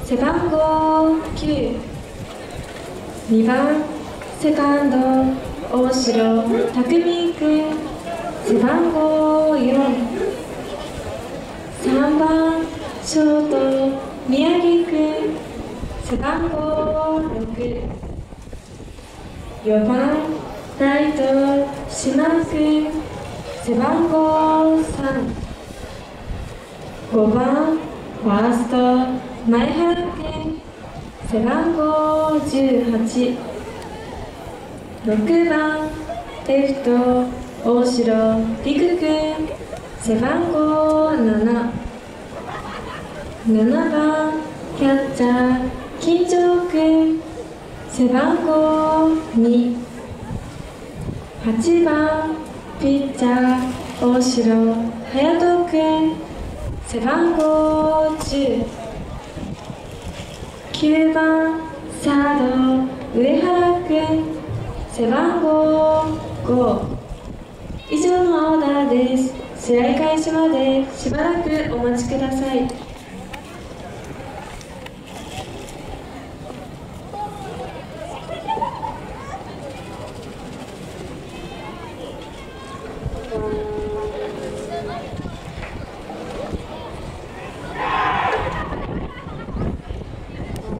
背番号9、2番セカンド大城匠君、背番号4、3番ショート宮城君、背番号6、4番ライト島君、背番号3、5番ファースト前原君、背番号18、6番レフト大城陸君、背番号7、7番キャッチャー金城君、背番号2、8番ピッチャー大城隼人君、背番号10、9番サード上原君、背番号5。以上のオーダーです。試合開始までしばらくお待ちください。